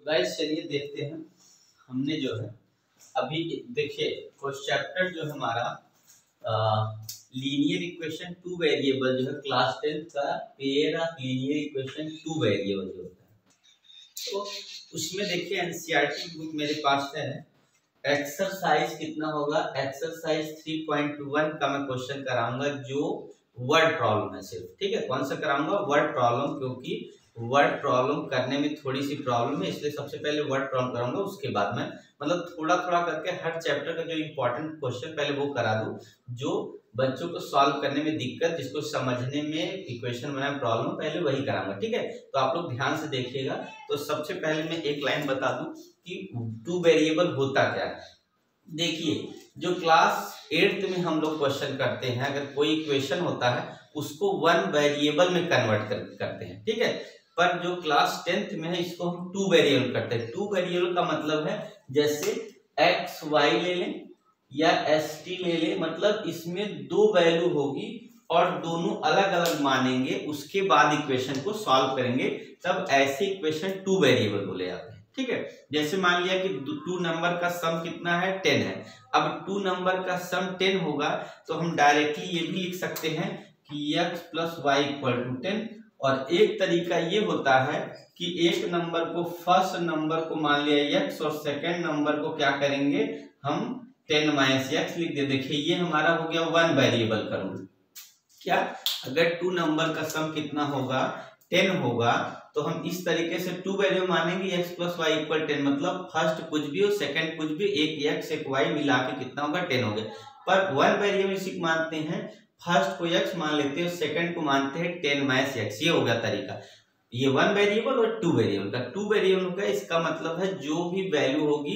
Guys चलिए देखते हैं। हमने जो है अभी देखिए कुछ चैप्टर जो है हमारा लीनियर इक्वेशन टू वेरिएबल जो है क्लास 10 का pair of linear equation two variable जो होता है, तो उसमें देखिए एनसीईआरटी बुक मेरे पास है। एक्सरसाइज कितना होगा, एक्सरसाइज 3.1 का मैं क्वेश्चन कराऊंगा जो वर्ड प्रॉब्लम है सिर्फ। ठीक है, कौन सा कराऊंगा, वर्ड प्रॉब्लम, क्योंकि वर्ड प्रॉब्लम करने में थोड़ी सी प्रॉब्लम है, इसलिए सबसे पहले वर्ड प्रॉब्लम कराऊंगा। उसके बाद में मतलब थोड़ा थोड़ा करके हर चैप्टर का जो इंपॉर्टेंट क्वेश्चन पहले वो करा दूं, जो बच्चों को सॉल्व करने में दिक्कत, जिसको समझने में इक्वेशन बनाने में प्रॉब्लम, पहले वही कराऊंगा। ठीक है, तो आप लोग ध्यान से देखिएगा। तो सबसे पहले मैं एक लाइन बता दूं कि टू वेरिएबल होता क्या है। देखिए, जो क्लास 8th में हम लोग क्वेश्चन करते हैं, अगर कोई इक्वेशन होता है उसको वन वेरिएबल में कन्वर्ट करते हैं। ठीक है, पर जो क्लास 10th में है इसको हम टू वेरिएबल करते हैं। टू वेरिएबल का मतलब है जैसे एक्स वाई ले लें या एस टी ले लें, मतलब इसमें दो वैल्यू होगी और दोनों अलग अलग मानेंगे, उसके बाद इक्वेशन को सॉल्व करेंगे, तब ऐसे इक्वेशन टू वेरिएबल बोले जाते हैं। ठीक है, जैसे मान लिया कि टू नंबर का सम कितना है, 10 है। अब टू नंबर का सम 10 होगा तो हम डायरेक्टली ये भी लिख सकते हैं कि x plus y equal to 10। और एक तरीका ये होता है कि एक नंबर को, फर्स्ट नंबर को मान लिया x और सेकंड नंबर को क्या करेंगे हम 10 माइनस x लिख दे। देखिए ये हमारा हो गया वन वेरिएबल का रूल। क्या, अगर टू नंबर का सम कितना होगा, 10 होगा, तो हम इस तरीके से टू वेरिएबल मानेंगे x प्लस वाई इक्वल 10, मतलब फर्स्ट कुछ भी और सेकंड कुछ भी, एक x एक y मिला के कितना होगा, 10 हो गया। पर वन वेरिएबल इसी मानते हैं, फर्स्ट को x मान लेते हैं, सेकंड को मानते हैं 10 माइनस x। ये होगा तरीका, ये वन वेरिएबल और टू वेरिएबल का। टू वेरिएबल का इसका मतलब है जो भी वैल्यू होगी,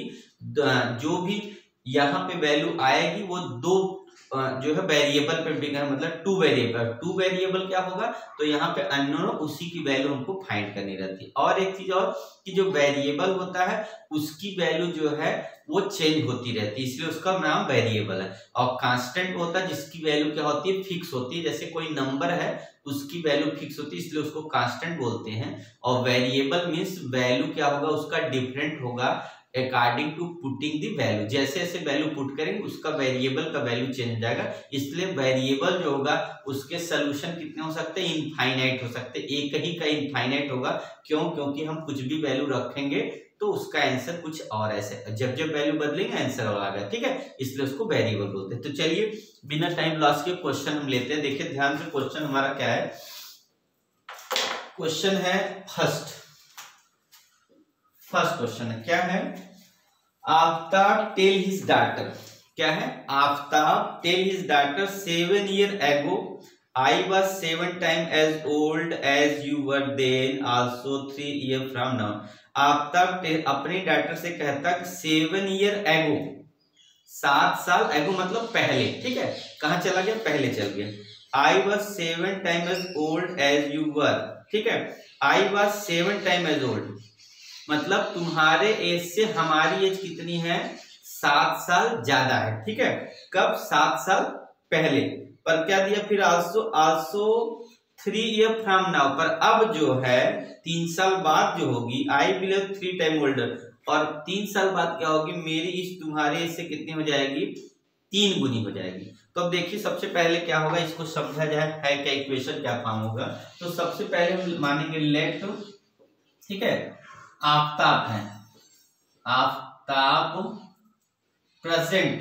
जो भी यहाँ पे वैल्यू आएगी वो दो जो है वेरिएबल पे बिगड़, मतलब टू वेरिएबल। टू वेरिएबल क्या होगा, तो यहाँ पे अननोन, उसी की वैल्यू हमको फाइंड करनी रहती है। और एक चीज और कि जो वेरिएबल होता है उसकी वैल्यू जो है वो चेंज होती रहती है, इसलिए उसका नाम वेरिएबल है। और कांस्टेंट होता है जिसकी वैल्यू क्या होती है, फिक्स होती है। जैसे कोई नंबर है उसकी वैल्यू फिक्स होती है, इसलिए उसको कांस्टेंट बोलते हैं। और वेरिएबल मीन्स वैल्यू क्या होगा, उसका डिफरेंट होगा according to putting the value. जैसे जैसे वैल्यू पुट करेंगे उसका वेरिएबल का वैल्यू चेंज हो जाएगा। इसलिए वेरिएबल जो होगा उसके सोल्यूशन कितने हो सकते हैं, इनफाइनाइट हो सकते हैं। एक ही का इनफाइनाइट होगा, क्यों, क्योंकि हम कुछ भी वैल्यू रखेंगे तो उसका आंसर कुछ और ऐसे, जब जब वैल्यू बदलेंगे आंसर और आएगा। ठीक है, इसलिए उसको वेरिएबल बोलते हैं। तो चलिए बिना टाइम लॉस के क्वेश्चन हम लेते हैं। देखिए ध्यान से, क्वेश्चन हमारा क्या है, क्वेश्चन है फर्स्ट क्वेश्चन है, क्या है, आफ्ताब टेल हिज डॉटर, क्या है, Aftab tell his daughter 7 years ago I was 7 times as old as you were then, also 3 years from now। Aftab अपनी डॉटर से कहता कि 7 years ago, 7 साल, एगो मतलब पहले। ठीक है, कहां चला गया, पहले चल गया। I was 7 times as old as you were। ठीक है, I was 7 times as old मतलब तुम्हारे एज से हमारी एज कितनी है, 7 साल ज्यादा है। ठीक है, कब, 7 साल पहले। पर क्या दिया फिर, आल्सो 3 years फ्रॉम नाउ, पर अब जो है 3 साल बाद जो होगी, आई विल 3 times ओल्डर, और 3 साल बाद क्या होगी, मेरी इस तुम्हारे एज से कितनी हो जाएगी, 3 गुनी हो जाएगी। तो अब देखिए सबसे पहले क्या होगा, इसको समझा जाए है क्या, इक्वेशन क्या फॉर्म होगा। तो सबसे पहले हम मानेंगे लेट, ठीक है, आफ्ताब है, आफ्ताब प्रेजेंट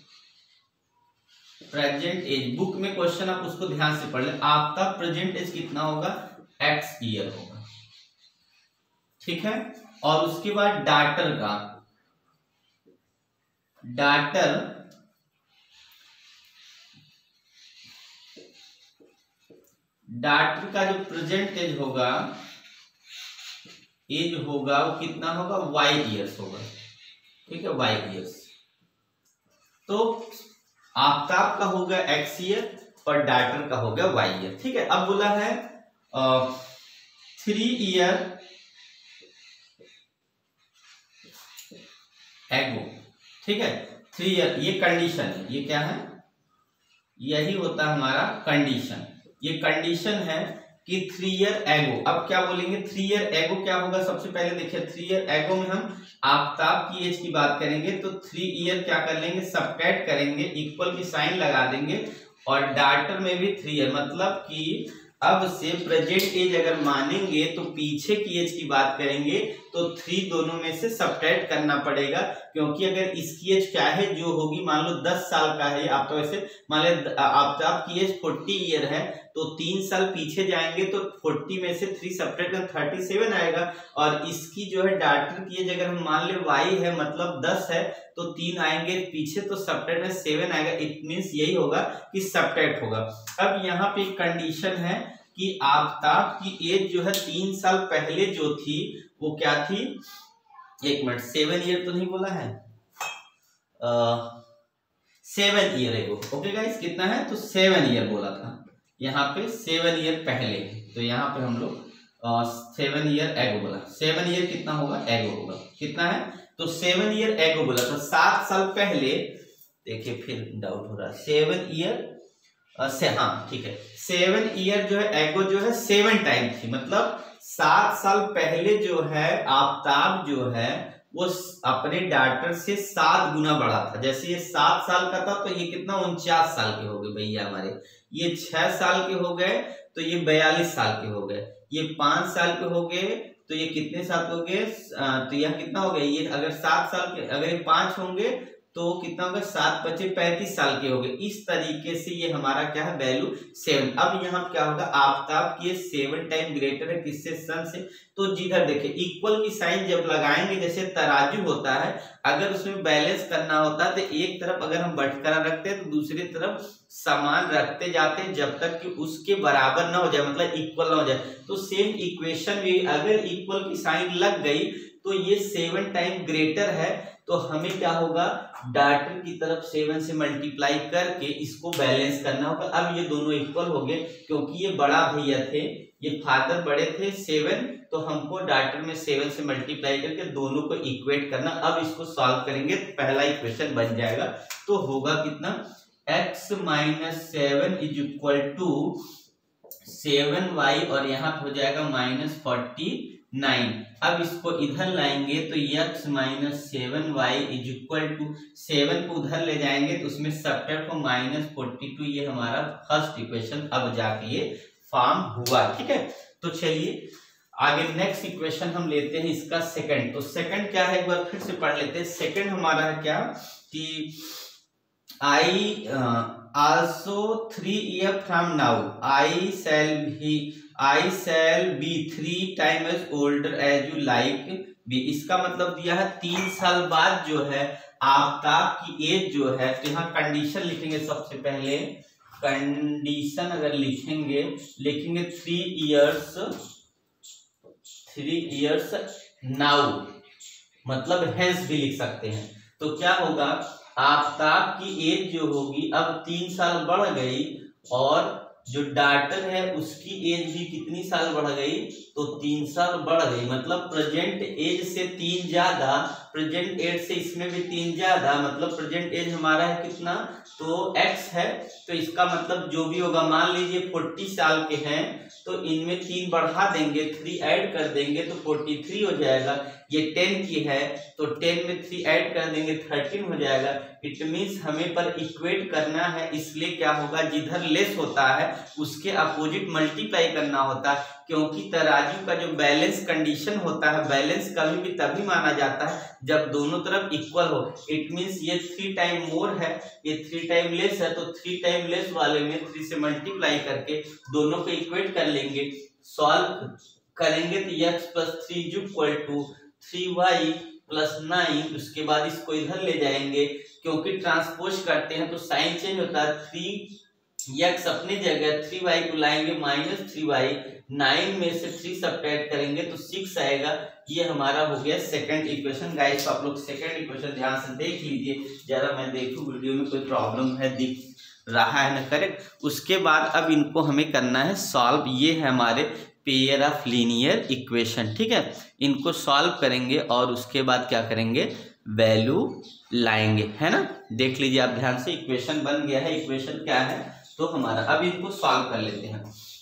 एज, बुक में क्वेश्चन आप उसको ध्यान से पढ़ ले। आफ्ताब प्रेजेंट एज कितना होगा, x ईयर होगा। ठीक है, और उसके बाद डॉटर का, डॉटर का जो प्रेजेंट एज होगा, एज होगा वो कितना होगा, y ईयर्स होगा। ठीक है, y ईयर्स। तो आफ्ताब का होगा x ईयर और डॉटर का होगा y ईयर। ठीक है, अब बोला है 3 years ago। ठीक है, 3 years, ये कंडीशन है, ये क्या है, यही होता है हमारा कंडीशन। ये कंडीशन है कि 3 ईयर एगो। अब क्या बोलेंगे 3 ईयर एगो क्या होगा, सबसे पहले देखिए 3 ईयर एगो में हम आफताब की एज की बात करेंगे तो 3 ईयर क्या कर लेंगे, सबट्रैक्ट करेंगे, इक्वल की साइन लगा देंगे और डाटर में भी 3 ईयर, मतलब कि अब से प्रेजेंट एज अगर मानेंगे तो पीछे की एज की बात करेंगे तो 3 दोनों में से सबट्रैक्ट करना पड़ेगा, क्योंकि अगर इसकी एज क्या है जो होगी, मान लो 10 साल का है आप, तो ऐसे मान लो आपकी एज 40 ईयर है तो 3 साल पीछे जाएंगे तो 40 में से 3 सबट्रैक्ट कर 37 आएगा, और इसकी जो है डाटर की एज अगर हम मान ले y है मतलब 10 है तो 3 आएंगे पीछे तो सबट्रैक्ट में 7 आएगा। इट मींस यही होगा कि सबट्रैक्ट होगा। अब यहाँ पे एक कंडीशन है कि आफताब की एज जो है 3 साल पहले जो थी वो क्या थी, 1 मिनट, 7 ईयर तो नहीं बोला है, 7 ईयर एगो। ओके गाइस, कितना है तो 7 ईयर बोला था, यहाँ पे 7 ईयर पहले, तो यहाँ पे हम लोग 7 ईयर एगो बोला। 7 ईयर कितना होगा, एगो होगा, कितना है तो 7 ईयर एगो बोला था, 7 साल पहले। देखिए फिर डाउट हो रहा है, 7 ईयर से, हाँ ठीक है, 7 ईयर जो है एगो जो है 7 टाइम थी, मतलब 7 साल पहले जो है आफताब जो है वो अपने डाटर से 7 गुना बड़ा था। जैसे ये 7 साल का था तो ये कितना 49 साल के हो गए भैया हमारे, ये 6 साल के हो गए तो ये 42 साल के हो गए, ये 5 साल के हो गए तो ये कितने साल हो गए, तो यह कितना हो गया, ये अगर 7 साल के, अगर ये 5 होंगे तो कितना होगा, 7 बचे 35 साल के हो गए। इस तरीके से ये हमारा क्या है, वैल्यू 7। अब यहाँ क्या होगा, आफताब की 7 टाइम ग्रेटर है किससे, सन से, तो जिधर देखिए इक्वल की साइन जब लगाएंगे, जैसे तराजू होता है, अगर उसमें बैलेंस करना होता है तो एक तरफ अगर हम बटकरा रखते हैं तो दूसरी तरफ समान रखते जाते हैं जब तक कि उसके बराबर ना हो जाए, मतलब इक्वल ना हो जाए। तो सेम इक्वेशन में अगर इक्वल की साइन लग गई तो ये 7 टाइम ग्रेटर है, तो हमें क्या होगा, डाटर की तरफ 7 से मल्टीप्लाई करके इसको बैलेंस करना होगा। अब ये दोनों इक्वल हो गए, क्योंकि ये बड़ा भैया थे, ये फादर बड़े थे 7, तो हमको डाटर में 7 से मल्टीप्लाई करके दोनों को इक्वेट करना। अब इसको सॉल्व करेंगे तो पहला इक्वेशन बन जाएगा, तो होगा कितना, x - 7 is equal to 7y और यहाँ पे हो जाएगा -49। अब इसको इधर लाएंगे तो x - 7y is equal to 7 को उधर ले जाएंगे तो उसमें सबट्रैक्ट को -42, ये हमारा फर्स्ट इक्वेशन अब जाके ये फॉर्म हुआ। ठीक है, तो चलिए आगे नेक्स्ट इक्वेशन हम लेते हैं इसका सेकंड। तो सेकंड क्या है, एक बार फिर से पढ़ लेते हैं। सेकंड हमारा है क्या कि I also 3 years from now I shall be 3 times older as you like be। इसका मतलब दिया है 3 साल बाद जो है आफताब की एज जो है, तो यहाँ कंडीशन लिखेंगे। सबसे पहले कंडीशन अगर लिखेंगे 3 इयर्स नाउ, मतलब हेंस भी लिख सकते हैं। तो क्या होगा, आफताब की एज जो होगी अब 3 साल बढ़ गई, और जो डाटर है उसकी एज भी कितनी साल बढ़ गई, तो 3 साल बढ़ गई, मतलब प्रेजेंट एज से 3 ज्यादा, प्रेजेंट एज से इसमें भी 3 ज्यादा, मतलब प्रेजेंट एज हमारा है कितना, तो x है, तो इसका मतलब जो भी होगा, मान लीजिए 40 साल के हैं तो इनमें 3 बढ़ा देंगे, 3 ऐड कर देंगे तो 43 हो जाएगा। ये 10 की है तो 10 में 3 ऐड कर देंगे 13 हो जाएगा। इट मीन्स हमें पर इक्वेट करना है, इसलिए क्या होगा, जिधर लेस होता है उसके अपोजिट मल्टीप्लाई करना होता है, क्योंकि तराजू का जो बैलेंस कंडीशन होता है, बैलेंस कभी भी तभी माना जाता है जब दोनों तरफ इक्वल हो। इट मीन्स ये 3 टाइम मोर है, ये 3 टाइम लेस है, तो 3 टाइम लेस वाले में 3 से मल्टीप्लाई करके दोनों को इक्वेट कर लेंगे। सॉल्व करेंगे तो x + 3 इक्वल टू 3y + 9, उसके बाद इसको इधर ले जाएंगे, क्योंकि ट्रांसपोज करते हैं तो साइन चेंज होता है। 3x अपनी जगह, 3y को लाएंगे -3y, 9 में से 3 सब्ट्रैक्ट करेंगे तो 6 आएगा। ये हमारा हो गया सेकंड इक्वेशन। गाइस तो आप लोग सेकंड इक्वेशन ध्यान से देख लीजिए, जरा मैं देखूं वीडियो में कोई प्रॉब्लम है, दिख रहा है ना करेक्ट। उसके बाद अब इनको हमें करना है सॉल्व। ये है हमारे पेयर ऑफ लीनियर इक्वेशन। ठीक है, इनको सॉल्व करेंगे और उसके बाद क्या करेंगे, वैल्यू लाएंगे, है ना। देख लीजिए आप ध्यान से, इक्वेशन बन गया है। इक्वेशन क्या है तो हमारा, अब इनको सॉल्व कर लेते हैं।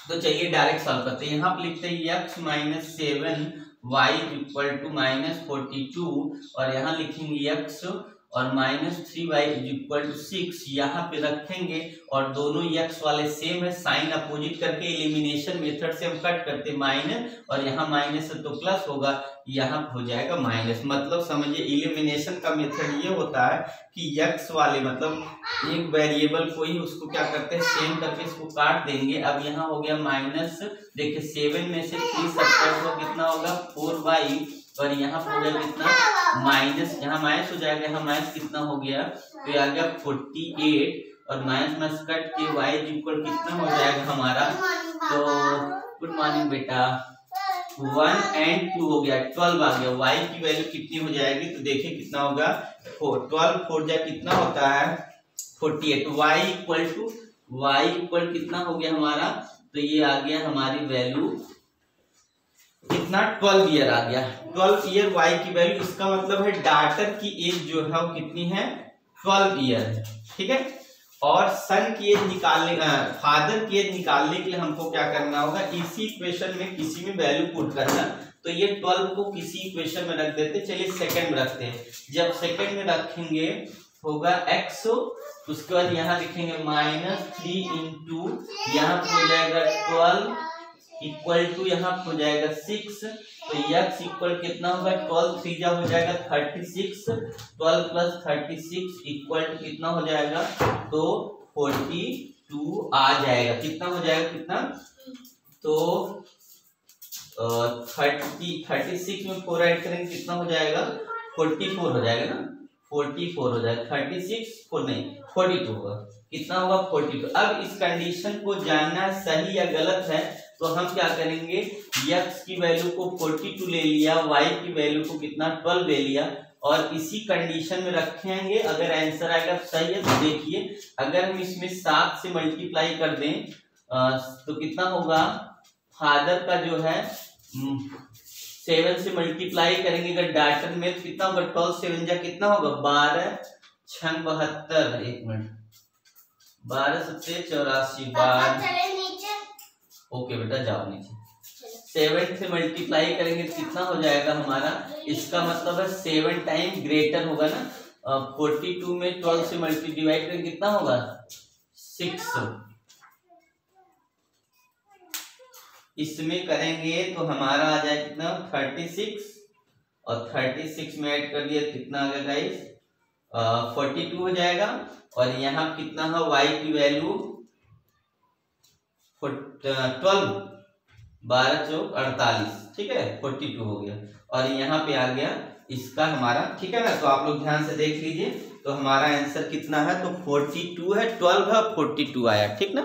तो चलिए डायरेक्ट सॉल्व करते हैं। यहाँ पे लिखते हैं x minus 7 y equal to minus 42 और यहाँ लिखेंगे x और माइनस 3y इक्वल टू 6 यहाँ पे रखेंगे और दोनों x वाले सेम है, साइन अपोजिट करके एलिमिनेशन मेथड से हम कट करते माइनस और यहाँ माइनस है तो प्लस होगा, यहाँ हो जाएगा माइनस। मतलब समझिए एलिमिनेशन का मेथड ये होता है कि x वाले मतलब एक वेरिएबल को ही उसको क्या करते हैं सेम करके इसको काट देंगे। अब यहाँ हो गया माइनस, देखिए 7 में से 3 सब्ट्रैक्ट हो कितना होगा 4y और यहाँ हो गया कितना माइनस, यहाँ माइनस हो जाएगा, यहाँ माइनस कितना हो गया तो ये आ गया 48 और माइनस माइनस कट के y इक्वल कितना हो जाएगा हमारा, तो गुड मॉर्निंग बेटा 1 and 2 हो गया 12 आ गया। y की वैल्यू कितनी हो जाएगी तो देखिए कितना होगा 12 4 जा कितना होता है 48, y इक्वल कितना हो गया हमारा, तो ये आ गया हमारी वैल्यू कितना 12 ईयर आ गया। 12 ईयर y की वैल्यू, इसका मतलब है डॉटर की एज जो है वो कितनी है 12 ईयर है, ठीक है। और सन की एज निकालने, फादर की एज निकालने के लिए हमको क्या करना होगा, इसी इक्वेशन में किसी में वैल्यू पुट करना। तो ये 12 को किसी इक्वेशन में रख देते, चलिए सेकंड में रखते हैं। जब सेकंड में रखेंगे होगा x, उसके बाद यहाँ लिखेंगे माइनस 3 इंटू यहाँ हो जाएगा 12 इक्वल टू यहाँ हो जाएगा 6, तो x इक्वल कितना होगा 12 3 जा हो जाएगा 36, 12 प्लस 36 इक्वल टू कितना हो जाएगा तो 42 आ जाएगा। कितना हो जाएगा कितना, तो 36 में 4 ऐड करेंगे कितना हो जाएगा 44 हो जाएगा ना, 44 हो जाएगा, 36 4 नहीं 42 होगा, कितना होगा 42। अब इस कंडीशन को जानना सही या गलत है तो हम क्या करेंगे, x की वैल्यू को 42 ले लिया, y की वैल्यू को कितना 12 ले लिया और इसी कंडीशन में रखेंगे। अगर आंसर आएगा सही है तो देखिए, अगर हम इसमें 7 से मल्टीप्लाई कर दें तो कितना होगा, फादर का जो है 7 से मल्टीप्लाई करेंगे अगर डॉटर में कितना होगा 12 7 जा कितना होगा 12 6 72, एक मिनट 12 7 84 12, ओके बेटा जाओ नीचे। 7 से मल्टीप्लाई करेंगे कितना हो जाएगा हमारा, इसका मतलब है 7 टाइम ग्रेटर होगा ना, 42 में 12 से डिवाइड करेंगे कितना होगा 6, इसमें करेंगे तो हमारा आ जाए कितना 36 और 36 में ऐड कर दिया कितना आ गया गाइस 42 हो जाएगा और यहाँ कितना है y की वैल्यू 12 12 चौक 48, ठीक है 42 हो गया और यहाँ पे आ गया इसका हमारा, ठीक है ना। तो आप लोग ध्यान से देख लीजिए, तो हमारा आंसर कितना है तो 42 है, 12 है 42 आया, ठीक ना।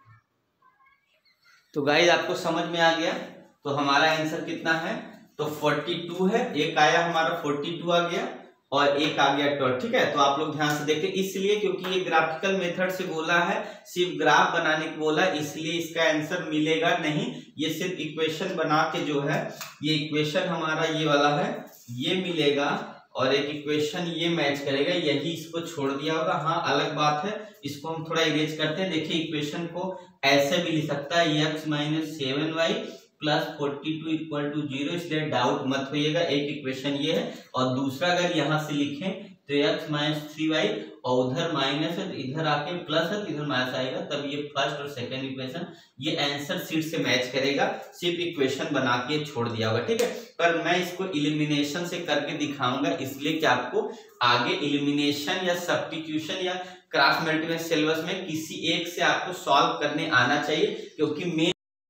तो गाइस आपको समझ में आ गया, तो हमारा आंसर कितना है तो 42 है, एक आया हमारा 42 आ गया और एक आ गया 12, ठीक है। तो आप लोग ध्यान से देखें, इसलिए क्योंकि ये ग्राफिकल मेथड से बोला है, सिर्फ ग्राफ बनाने को बोला, इसलिए इसका आंसर मिलेगा नहीं, ये सिर्फ इक्वेशन बना के जो है, ये इक्वेशन हमारा ये वाला है ये मिलेगा और एक इक्वेशन ये मैच करेगा, यही इसको छोड़ दिया होगा। हाँ अलग बात है, इसको हम थोड़ा इरेज करते हैं। देखिए इक्वेशन को ऐसे भी लिख सकता है x minus 7y plus 42 equal to 0, इसलिए डाउट मत होइएगा, एक इक्वेशन ये है। और दूसरा अगर यहाँ से लिखें तो x माइनस 3y और उधर माइनस है तो इधर आके प्लस है तो इधर माइनस आएगा, तब ये फर्स्ट और सेकंड इक्वेशन ये आंसर शीट से मैच करेगा, सिर्फ इक्वेशन बना के छोड़ दिया होगा, ठीक है। पर मैं इसको इलिमिनेशन से करके दिखाऊंगा, इसलिए कि आपको आगे इलिमिनेशन या सब्स्टिट्यूशन या क्रॉस मल्टीप्लिकेशन सिलेबस में किसी एक से आपको सॉल्व करने आना चाहिए, क्योंकि मेन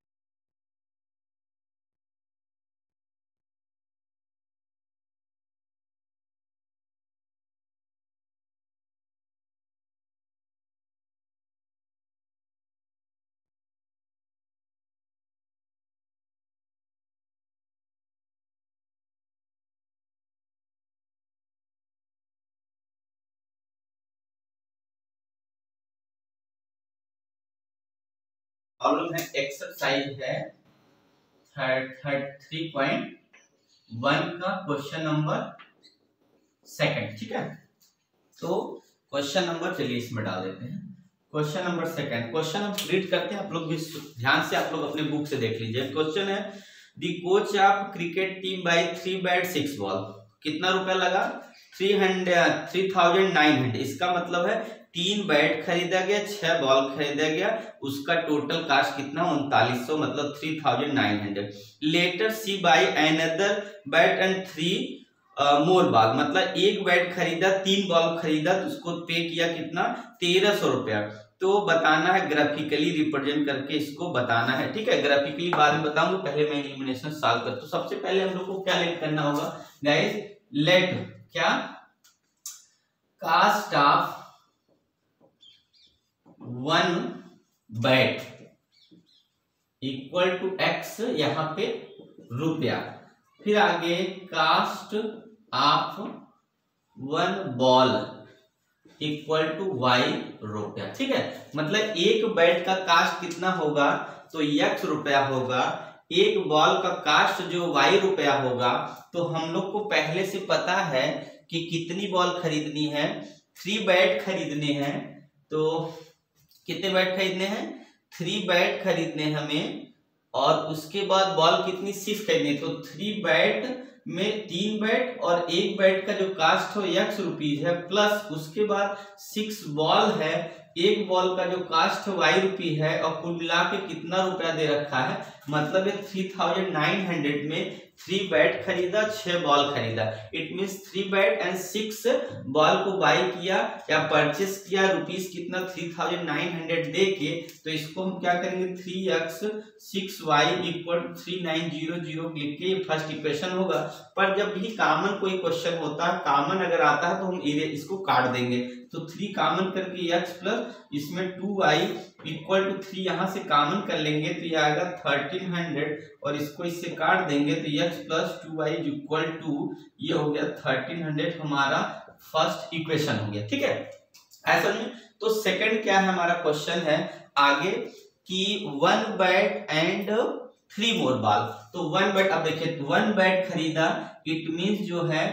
प्रॉब्लम है, एक्सरसाइज है 3.1 का क्वेश्चन नंबर सेकंड, ठीक है। तो क्वेश्चन नंबर चलिए इसमें डाल देते हैं। क्वेश्चन नंबर सेकंड, क्वेश्चन हम रीड करते हैं, आप लोग भी ध्यान से आप लोग अपने बुक से देख लीजिए। क्वेश्चन है the coach of cricket team buy 3 bat 6 ball, कितना रुपया लगा 3900। इसका मतलब है 3 बैट खरीदा गया, 6 बॉल खरीदा गया, उसका टोटल कास्ट कितना 3900 मतलब 3900। Later she buy another bat and 3 more ball, मतलब एक बैट खरीदा 3 बॉल खरीदा तो उसको पे किया कितना 1300 रुपया। तो बताना है ग्राफिकली रिप्रेजेंट करके इसको बताना है, ठीक है। ग्राफिकली बाद में बताऊंगा, पहले मैं एलिमिनेशन सॉल्व कर। तो सबसे पहले हम लोग को क्या लेट करना होगा गाइस, लेट क्या cost of 1 bat equal to x, यहां पे रुपया, फिर आगे cost of 1 ball equal to y रुपया, ठीक है। मतलब एक बैट का कास्ट कितना होगा तो x रुपया होगा, एक बॉल का कास्ट जो y रुपया होगा। तो हम लोग को पहले से पता है कि कितनी बॉल खरीदनी है, 3 बैट खरीदने हैं। तो कितने बैट खरीदने हैं 3 बैट खरीदने हमें, और उसके बाद बॉल कितनी 6 खरीदनी। तो 3 बैट में 3 बैट और 1 बैट का जो कास्ट हो x रुपीज है, प्लस उसके बाद 6 बॉल है, एक बॉल का जो कास्ट है y रुपी है, और कुल मिला के कितना रुपया दे रखा है, मतलब 3900 में 3 बैट खरीदा, 6 बॉल खरीदा। It means 3 bat and 6 ball को बाई किया या परचेस किया, रुपीस कितना 3900 दे के। तो इसको हम क्या करेंगे 3x 6y इक्वल 3900 लिख के, ये फर्स्ट इक्वेशन होगा। पर जब भी कॉमन कोई क्वेश्चन होता है, कॉमन अगर आता है तो हम इसको काट देंगे। तो 3 कॉमन करके x प्लस इसमें 2y इक्वल टू 3 यहां से कॉमन कर लेंगे तो ये आएगा 1300, और इसको इससे काट देंगे तो x plus 2y equal to ये हो गया 1300, हमारा फर्स्ट इक्वेशन हो गया, ठीक है। ऐसा नहीं तो सेकंड क्या है हमारा क्वेश्चन है आगे कि 1 बैट एंड 3 मोर बॉल। तो 1 बैट, अब देखिए 1 बैट खरीदा, इट मीन्स जो है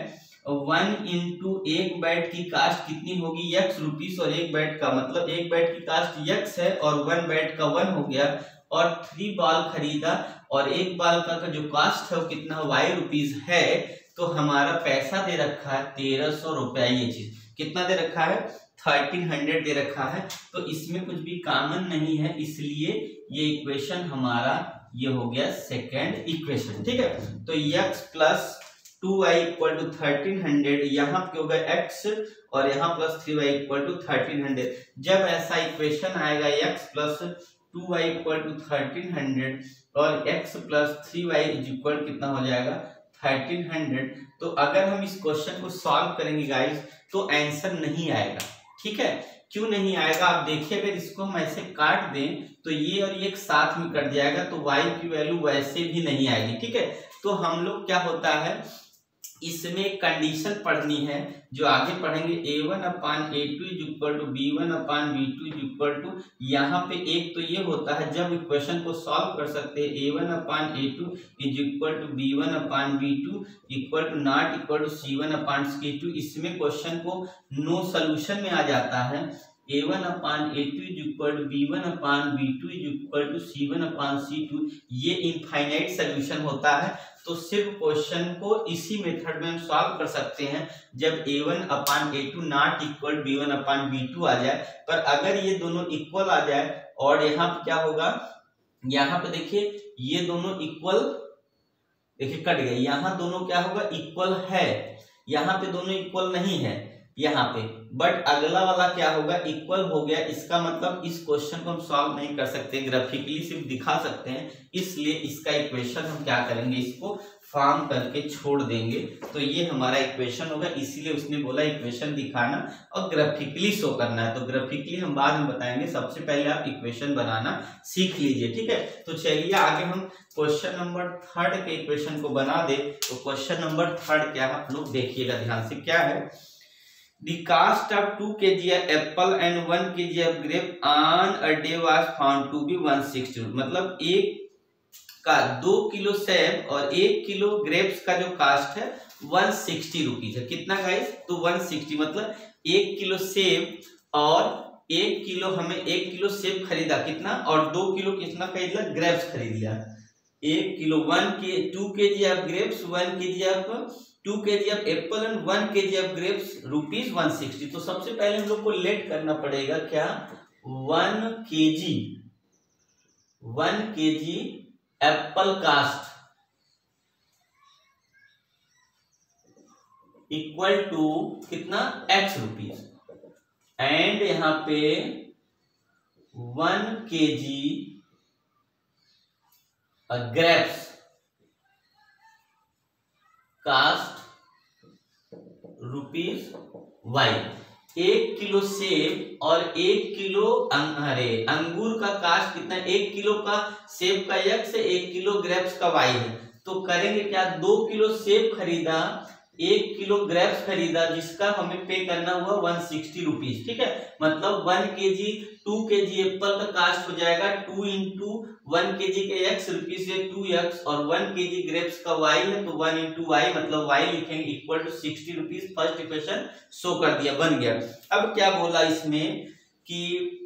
1 इंटू 1 बैट की कास्ट कितनी होगी x रुपीस, और 1 बैट का मतलब 1 बैट की कास्ट x है और 1 बैट का 1 हो गया। और 3 बॉल खरीदा और 1 बॉल का जो कास्ट है वो कितना y रुपीस है। तो हमारा पैसा दे रखा है 1300 रुपया, ये चीज कितना दे रखा है 1300 दे रखा है। तो इसमें कुछ भी कॉमन नहीं है, इसलिए ये इक्वेशन हमारा ये हो गया सेकेंड इक्वेशन, ठीक है। तो x plus 2y equal to 1300, यहाँ पे होगा x और यहाँ प्लस 3y इक्वल टू 1300। जब ऐसा इक्वेशन आएगा x plus 2y equal to 1300 और x प्लस 3y इक्वल कितना हो जाएगा 1300। तो अगर हम इस क्वेश्चन को सॉल्व करेंगे गाइस तो आंसर नहीं आएगा, ठीक है। क्यों नहीं आएगा आप देखिए, अगर इसको हम ऐसे काट दें तो ये और ये एक साथ में कट जाएगा, तो y की वैल्यू वैसे भी नहीं आएगी, ठीक है। तो हम लोग क्या होता है इसमें कंडीशन पढ़नी है जो आगे पढ़ेंगे, a1 upon a2 is equal to b1 upon b2 is equal to, यहाँ पे एक तो ये होता है जब इक्वेशन को सॉल्व कर सकते हैं a1 upon a2 is equal to b1 upon b2 equal to not equal to c1 upon c2। इसमें क्वेश्चन को नो सोल्यूशन में आ जाता है, a1 upon a2 is equal to b1 upon b2 is equal to c1 upon c2। ये infinite solution होता है। तो सिर्फ क्वेश्चन को इसी मेथड में हम सॉल्व कर सकते हैं जब a1 upon a2 not equal b1 upon b2 आ जाए। पर अगर ये दोनों इक्वल आ जाए और यहाँ पे क्या होगा, यहाँ पे देखिए ये दोनों इक्वल, देखिए कट गए, यहाँ दोनों क्या होगा इक्वल है, यहाँ पे दोनों इक्वल नहीं है यहाँ पे, बट अगला वाला क्या होगा इक्वल हो गया। इसका मतलब इस क्वेश्चन को हम सॉल्व नहीं कर सकते, ग्राफिकली सिर्फ दिखा सकते हैं, इसलिए इसका इक्वेशन हम क्या करेंगे इसको फॉर्म करके छोड़ देंगे। तो ये हमारा इक्वेशन होगा, इसीलिए उसने बोला इक्वेशन दिखाना और ग्राफिकली शो करना है। तो ग्राफिकली हम बाद में बताएंगे, सबसे पहले आप इक्वेशन बनाना सीख लीजिए, ठीक है। तो चलिए आगे हम क्वेश्चन नंबर 3 के इक्वेशन को बना दे। तो क्वेश्चन नंबर 3 क्या है आप लोग देखिएगा ध्यान से, क्या है The cost of 2 kg apple and 1 kg of grape on a day was found to be 160। मतलब एक का 2 किलो सेब और 1 किलो ग्रेप्स का जो कास्ट है 160 रुपीज है। कितना गाइस, तो 160 मतलब 1 किलो सेब और 1 किलो हमें 1 किलो सेब खरीदा कितना, और 2 किलो कितना खरीद लिया, ग्रेप्स खरीद लिया। 1 kilo 2 kg of grapes, 1 kg of 2 kg of apple and 1 kg of grapes ₹160। तो सबसे पहले हम लोग को लेट करना पड़ेगा क्या, 1 kg apple cost equal to कितना, x रुपीज, एंड यहां पे 1 kg grapes cost ₹y। 1 kilo सेब और 1 किलो अंगूर का कास्ट कितना, 1 किलो का सेब का x है, 1 किलो ग्रेप्स का y है। तो करेंगे क्या, 2 किलो सेब खरीदा, 1 किलो ग्रेप्स खरीदा, जिसका हमें पे करना हुआ 160 रुपीज। ठीक है, मतलब 1 kg 2 kg एप्पल का कास्ट हो जाएगा 2 इंटू 1 kg के x रुपीज से 2x, और 1 kg ग्रेप्स का y है तो 1 इंटू y, मतलब y लिखेंगे equal to 60 rupees. First equation show कर दिया, बन गया। अब क्या बोला इसमें कि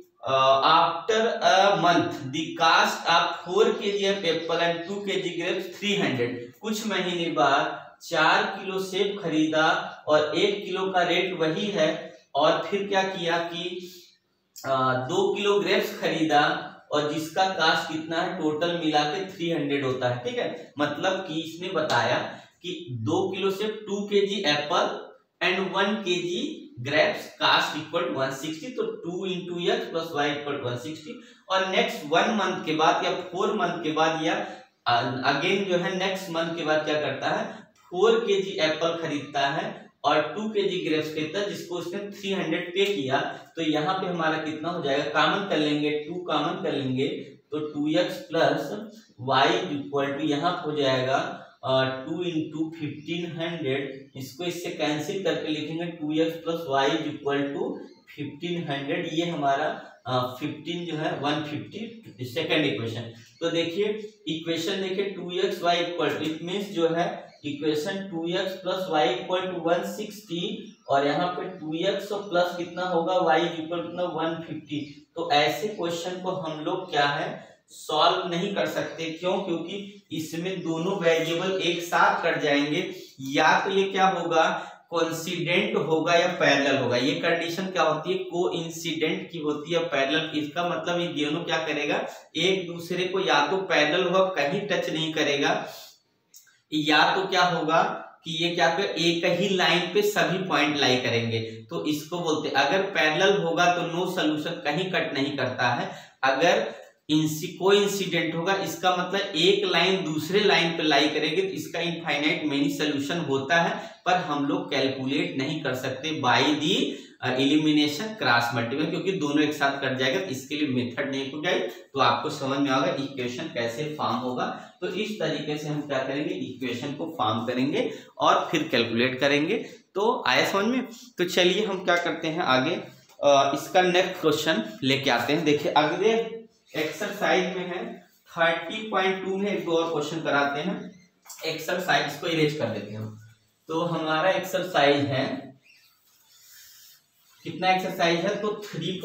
after a month the cost of 4 kg of apple and 2 kg grapes 300। कुछ महीने बाद 4 किलो सेब खरीदा और 1 किलो का रेट वही है, और फिर क्या किया कि 2 किलो ग्रेप्स खरीदा और जिसका कास्ट कितना है, टोटल मिला के 300 होता है। ठीक है, मतलब कि इसने बताया कि 2 किलो सेब 2 kg apple and 1 kg grapes cost equal 160, तो 2 into x plus y equal 160। और नेक्स्ट 1 मंथ के बाद या 4 मंथ के बाद या अगेन जो है नेक्स्ट मंथ के बाद क्या करता है, 4 kg एप्पल खरीदता है और 2 kg ग्रेप्स खरीदता है, जिसको उसने 300 पे किया। तो यहाँ पे हमारा कितना हो जाएगा, कॉमन कर लेंगे, 2 कॉमन कर लेंगे तो 2x plus y equal to यहाँ हो जाएगा 2 इंटू 1500। इसको इससे कैंसिल करके लिखेंगे 2x plus y equal to 1500। ये हमारा 15 जो है 150 सेकेंड इक्वेशन। तो देखिए इक्वेशन देखिए 2x y equal to, it means जो है equation 2x plus y equal to 160, और यहाँ पे 2x प्लस कितना होगा y इक्वल टू 150। तो ऐसे क्वेश्चन को हम लोग क्या है, सॉल्व नहीं कर सकते। क्यों, क्योंकि इसमें दोनों वेरिएबल एक साथ कट जाएंगे, या तो ये क्या होगा, कोइंसिडेंट होगा या पैरेलल होगा। ये कंडीशन क्या होती है, कोइंसिडेंट की होती है, पैरेलल। इसका मतलब ये दोनों क्या करेगा, एक दूसरे को या तो पैरेलल होगा, कहीं टच नहीं करेगा, या तो क्या होगा कि ये क्या कर एक ही लाइन पे सभी पॉइंट लाई करेंगे। तो इसको बोलते हैं, अगर पैरेलल होगा तो नो सॉल्यूशन, कहीं कट नहीं करता है। अगर कोइंसिडेंट होगा, इसका मतलब एक लाइन दूसरे लाइन पे लाई करेगी, तो इसका इनफाइनाइट मेनी सॉल्यूशन होता है, पर हम लोग कैलकुलेट नहीं कर सकते by the elimination cross multiply, क्योंकि दोनों एक साथ कट जाएगा। तो इसके लिए मेथड नहीं को जाए तो आपको समझ में आएगा इक्वेशन कैसे फॉर्म होगा। तो इस तरीके से हम क्या करेंगे, इक्वेशन को फॉर्म करेंगे और फिर कैलकुलेट करेंगे। तो आया समझ में। तो चलिए हम क्या करते हैं आगे, इसका नेक्स्ट क्वेश्चन लेके आते हैं। देखिए अगले एक्सरसाइज में है 30.2 में एक दो और क्वेश्चन कराते हैं। एक्सरसाइज को इरेज कर देते हैं। तो हमारा एक्सरसाइज है कितना, एक्सरसाइज है तो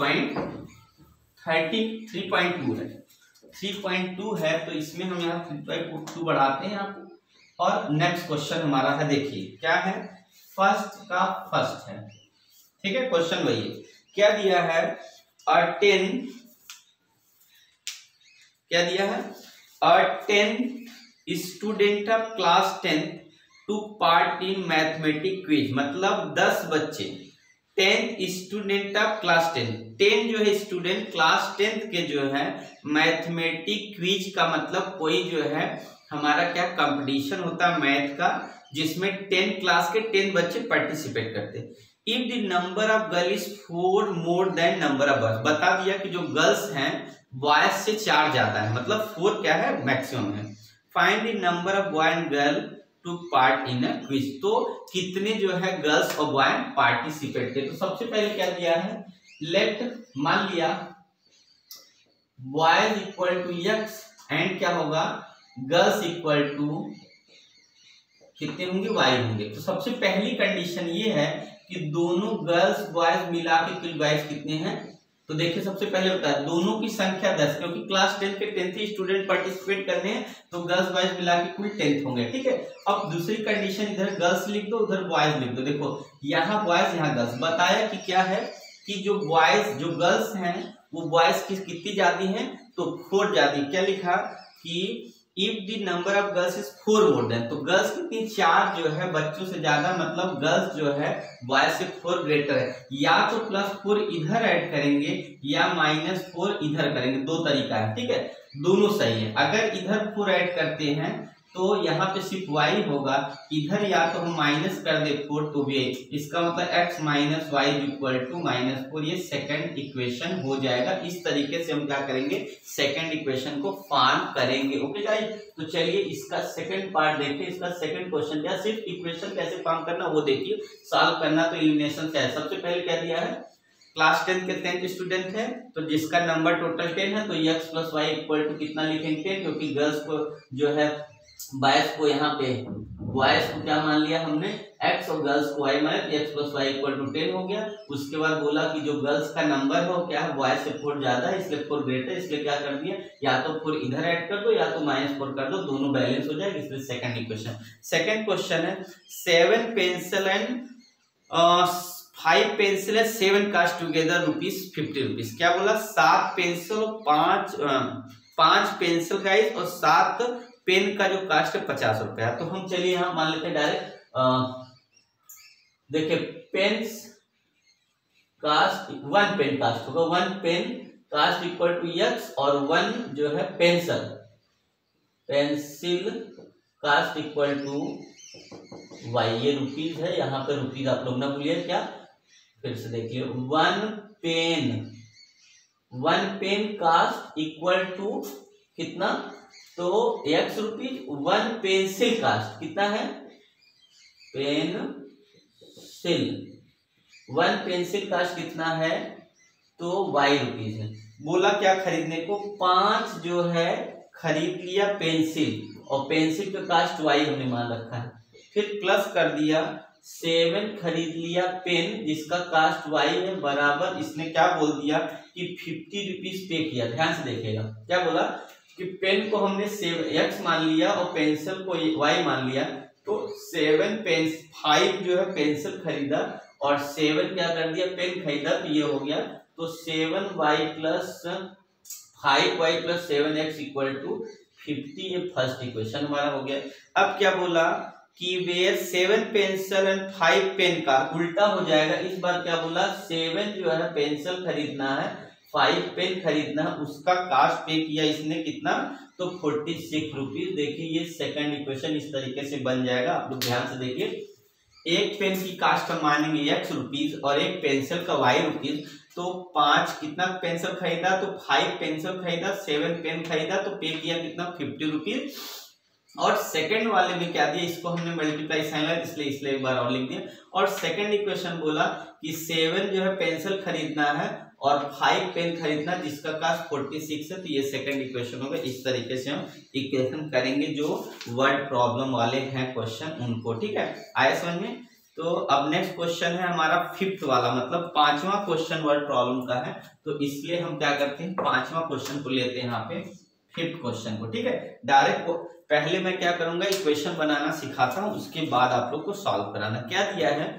3.2 है, 3.2 है। तो इसमें हम यहाँ 3.2 बढ़ाते हैं आपको। और नेक्स्ट क्वेश्चन हमारा है, देखिए क्या है, फर्स्ट का फर्स्ट है। ठीक है, क्वेश्चन वही है। क्या दिया है, क्या दिया है, 10 student of class 10 to part in mathematic quiz. मतलब 10 बच्चे, 10 स्टूडेंट ऑफ क्लास 10 जो है स्टूडेंट क्लास 10 के जो है मैथमेटिक क्विज का मतलब कोई जो है हमारा क्या कंपटीशन होता है मैथ का, जिसमें 10 क्लास के 10 बच्चे पार्टिसिपेट करते हैं। If the number of girl is 4 more than number of boys, बता दिया कि जो गर्ल्स हैं बॉयज से 4 ज्यादा है, मतलब 4 क्या है मैक्सिमम है। Find the number of boy and girl to part in a quiz. तो कितने जो है गर्ल्स और बॉय पार्टिसिपेट थे। तो सबसे पहले क्या दिया है, लेट मान लिया boys equal to x and क्या होगा गर्ल्स इक्वल टू कितने होंगे, y होंगे। तो सबसे पहली कंडीशन ये है कि दोनों गर्ल्स बॉयज मिला के कुल बॉयज कितने हैं तो देखिए सबसे पहले होता है दोनों की संख्या 10, क्योंकि क्लास 10 के 10th स्टूडेंट पार्टिसिपेट करने हैं तो गर्ल्स बॉयज मिला के कुल 10 होंगे, ठीक है। अब दूसरी कंडीशन, इधर गर्ल्स लिख दो उधर बॉयज लिख दो। देखो यहाँ बॉयज यहाँ गर्ल्स, बताया कि क्या है कि जो बॉयज जो गर्ल्स हैं वो बॉयज की कितनी जाती हैं, तो 4 जाती। क्या लिखा कि if the number of girls is 4 more than, तो गर्ल्स कितनी 4 जो है बच्चों से ज्यादा, मतलब गर्ल्स जो है बॉयज से 4 ग्रेटर है। या तो +4 इधर ऐड करेंगे या -4 इधर करेंगे, दो तरीका है, ठीक है, दोनों सही है। अगर इधर 4 ऐड करते हैं तो यहाँ पे सिर्फ y होगा, इधर या तो हम माइनस कर दे 4 तो भी, इसका मतलब x - y = -4, ये सेकंड इक्वेशन हो जाएगा। इस तरीके से हम क्या करेंगे, सेकंड इक्वेशन को फॉर्म करेंगे। ओके गाइस, तो चलिए इसका सेकंड पार्ट देखिए। इसका सेकंड क्वेश्चन क्या, सिर्फ इक्वेशन कैसे फॉर्म करना वो देखिए, सॉल्व करना तो एलिमिनेशन क्या है। सबसे पहले क्या दिया है, क्लास 10 के 10th स्टूडेंट है तो जिसका नंबर टोटल 10 है, तो x + y = कितना लिखेंगे 10, क्योंकि गर्ल्स को जो है बॉयज को यहाँ पे बॉयज को क्या मान लिया हमने x और गर्ल्स को y माने, तो x + y = 10 हो गया। उसके बाद बोला कि जो गर्ल्स का नंबर है वो क्या है, बॉयज से 4 ज्यादा है इसलिए 4 ग्रेटर, इसलिए क्या कर दिया, या तो 4 इधर ऐड कर दो या तो -4 कर दो, दोनों बैलेंस हो जाएगा, इसलिए सेकंड इक्वेशन। सेकंड क्वेश्चन है 7 पेंसिल एंड 5 पेंसिल है 7 कास्ट टुगेदर ₹50। क्या बोला, 7 पेंसिल और 5 पेंसिल गाइस और 7 पेन का जो कास्ट है 50 रुपया। तो हम चलिए यहाँ मान लेते हैं डायरेक्ट, देखिए पेन्स कास्ट, 1 पेन कास्ट होगा, 1 पेन कास्ट = x और 1 जो है पेंसिल कास्ट = y। ये रुपीज है, यहाँ पे रुपीज आप लोग ना भूलिए, क्या फिर से देखिए, 1 पेन कास्ट = कितना, तो x रुपीज, 1 पेंसिल कास्ट कितना है, पेंसिल 1 पेंसिल कास्ट कितना है, तो y रुपीज है। बोला क्या खरीदने को, 5 जो है खरीद लिया पेंसिल, और पेंसिल का कास्ट y हमने मान रखा है। फिर प्लस कर दिया 7 खरीद लिया पेन जिसका कास्ट y है, बराबर इसने क्या बोल दिया कि 50 रुपीज पे किया। ध्यान से देखिएगा, क्या बोला कि पेन को हमने x मान लिया और पेंसिल को y मान लिया, तो 5 जो है पेंसिल खरीदा और 7 क्या कर दिया, पेन खरीदा, तो ये हो गया, तो 7y + 5y + 7x = 50। ये फर्स्ट इक्वेशन हमारा हो गया। अब क्या बोला कि वेयर 7 पेंसिल एंड 5 पेन का उल्टा हो जाएगा। इस बार क्या बोला, 7 जो है पेंसिल खरीदना है, 5 पेन खरीदना है, उसका कास्ट पे किया इसने कितना, तो 46 रुपीज। देखिए ये सेकंड इक्वेशन इस तरीके से बन जाएगा। आप लोग ध्यान से देखिए, एक पेन की कास्ट हम मानेंगे x रुपीज और एक पेंसिल का y रुपीज, तो 5 कितना पेंसिल खरीदा, तो 5 पेंसिल खरीदा, 7 पेन खरीदा, तो पे किया कितना, 50 रुपीज। और सेकंड वाले में क्या दिया, इसको हमने मल्टीप्लाई साइन लगा इसलिए एक बार और लिख दिया। और सेकंड इक्वेशन बोला कि 7 जो है पेंसिल खरीदना है और 5 पेन खरीदना जिसका कास्ट 46 है, तो ये सेकंड इक्वेशन होगा। इस तरीके से हम इक्वेशन करेंगे जो वर्ड प्रॉब्लम वाले हैं क्वेश्चन उनको, ठीक है, आया समझ में। तो अब नेक्स्ट क्वेश्चन है हमारा 5th वाला, मतलब 5वां क्वेश्चन वर्ड प्रॉब्लम का है, तो इसलिए हम क्या करते हैं 5वां क्वेश्चन को लेते हैं यहाँ पे 5th क्वेश्चन को, ठीक है। डायरेक्ट पहले मैं क्या करूंगा, इक्वेशन बनाना सिखाता हूं, उसके बाद आप लोग को सॉल्व कराना। क्या दिया है,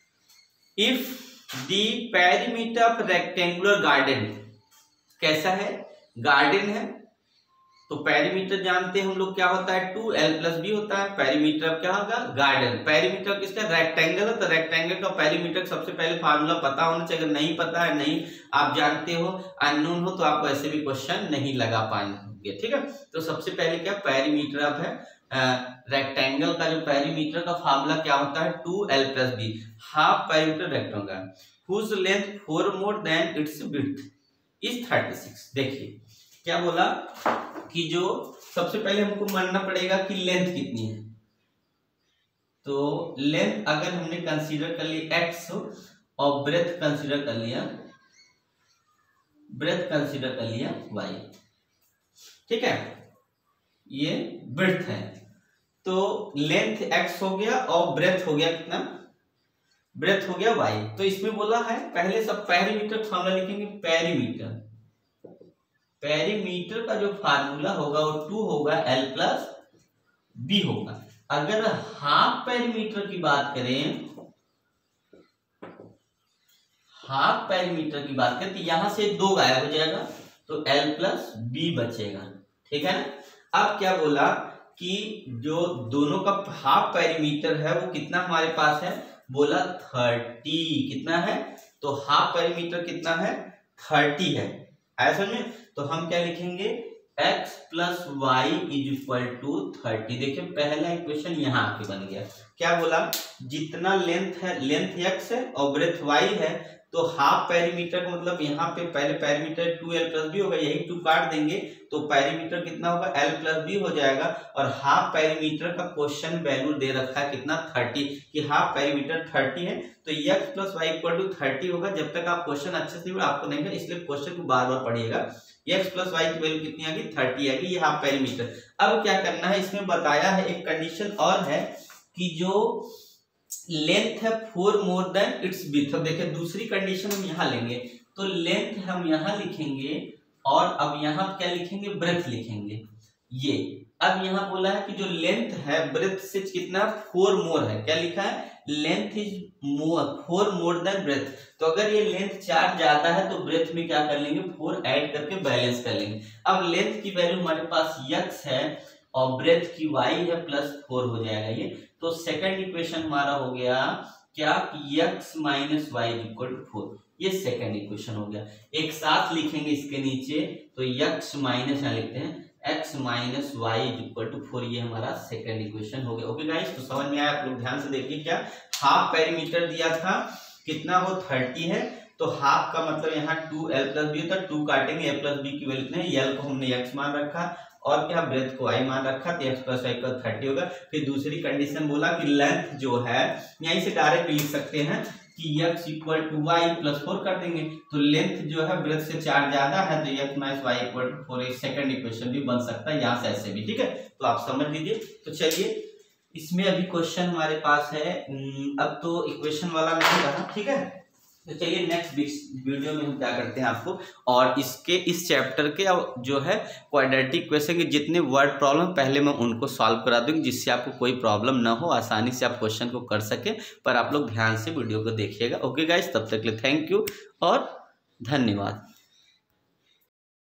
if the perimeter of rectangular garden, कैसा है, गार्डन है, तो पेरीमीटर जानते हैं हम लोग क्या होता है, 2l+b होता है। पेरीमीटर क्या होगा, गार्डन। पेरीमीटर किसका, रेक्टेंगल है, तो रेक्टेंगल का पेरीमीटर सबसे पहले फार्मूला पता होना चाहिए। अगर नहीं पता है, नहीं आप जानते हो, अननोन हो, तो आप ऐसे भी क्वेश्चन नहीं लगा पाएंगे, ठीक है। तो सबसे पहले क्या, पेरीमीटर ऑफ है रेक्टेंगल का जो पेरीमीटर का फार्मूला क्या होता है, 2l+b, half perimeter rectangle whose length 4 more than its width is 36। देखिए क्या बोला कि जो सबसे पहले हमको मानना पड़ेगा कि लेंथ कितनी है, तो लेंथ अगर हमने कंसीडर कर ली x और ब्रेथ कंसीडर कर लिया y, ठीक है, ये ब्रेथ है, तो लेंथ x हो गया और ब्रेथ हो गया कितना ब्रेथ हो गया y। तो इसमें बोला है पहले सब पेरीमीटर फॉर्मूला लिखेंगे। पेरीमीटर का जो फार्मूला होगा वो 2 होगा l प्लस बी होगा। अगर हाफ पेरीमीटर की बात करें, हाफ पेरीमीटर की बात करें तो यहां से 2 गायब हो जाएगा तो l प्लस बी बचेगा, ठीक है ना। अब क्या बोला कि जो दोनों का हाफ पेरीमीटर है वो कितना हमारे पास है, बोला 30। कितना है, तो हाफ पेरीमीटर कितना है, 30 है। ऐसा में तो हम क्या लिखेंगे, x plus y is equal to 30। देखिए पहला इक्वेशन यहाँ आके बन गया। क्या बोला, जितना लेंथ है, लेंथ x है और ब्रेथ y है, तो हाफ पेरीमीटर का मतलब यहाँ पे पहले पेरीमीटर 2l प्लस बी होगा, यही 2 काट देंगे तो पेरीमीटर कितना होगा, l प्लस बी हो जाएगा। और हाफ पेरीमीटर का क्वेश्चन वैल्यू दे रखा है कितना, 30, कि हाफ पेरीमीटर 30 है तो x plus y equal to 30 होगा। जब तक आप क्वेश्चन अच्छे से आपको नहीं है, इसलिए क्वेश्चन को बार बार पढ़िएगा। x प्लस वाई की वैल्यू कितनी आ गई, 30 आ गई, ये हाफ पेरीमीटर। अब क्या करना है, इसमें बताया है एक कंडीशन और है कि जो लेंथ है 4 मोर देन इट्स विड्थ। अब देखिए दूसरी कंडीशन हम यहाँ लेंगे तो लेंथ हम यहाँ लिखेंगे और अब यहाँ क्या लिखेंगे, ब्रेथ लिखेंगे। ये अब यहाँ बोला है कि जो लेंथ है ब्रेथ से कितना 4 मोर है, क्या लिखा है, length is 4 more than breadth. तो अगर ये लेंथ 4 ज्यादा है तो ब्रेथ में क्या कर लेंगे, 4 ऐड करके बैलेंस कर लेंगे। अब लेंथ की वैल्यू हमारे पास x है और ब्रेथ की y है, प्लस 4 हो जाएगा ये। तो सेकंड इक्वेशन हमारा हो गया क्या, x minus y equal to 4। ये सेकंड इक्वेशन हो गया। एक साथ लिखेंगे इसके नीचे तो x माइनस यहाँ लिखते हैं x minus y equal to 4, ये हमारा सेकंड इक्वेशन हो गया। ओके गाइस, तो समझ में आया, आप लोग ध्यान से देखिए। क्या हाफ पेरीमीटर दिया था कितना हो, 30 है, तो हाफ का मतलब यहाँ 2l प्लस बी होता है, 2 काटेंगे, a प्लस बी की वैल्यू कितनी है, l को हमने x मान रखा और क्या ब्रेथ को y मान रखा, तो x प्लस वाई का 30 होगा। फिर दूसरी कंडीशन बोला कि लेंथ जो है, यहीं से डायरेक्ट लिख सकते हैं कि x equal to y plus 4 कर देंगे, तो लेंथ जो है ब्रेथ से 4 ज्यादा है तो x minus y equal to 4। एक सेकंड इक्वेशन भी बन सकता है यहाँ से ऐसे भी, ठीक है, तो आप समझ लीजिए। तो चलिए इसमें अभी क्वेश्चन हमारे पास है, अब तो इक्वेशन वाला नहीं रहा, ठीक है। तो चलिए नेक्स्ट वीडियो में हम क्या करते हैं आपको, और इसके इस चैप्टर के जो है क्वाड्रेटिक इक्वेशन के जितने वर्ड प्रॉब्लम पहले मैं उनको सॉल्व करा दूंगी, जिससे आपको कोई प्रॉब्लम ना हो, आसानी से आप क्वेश्चन को कर सके। पर आप लोग ध्यान से वीडियो को देखिएगा। ओके गाइस, तब तक के लिए थैंक यू और धन्यवाद।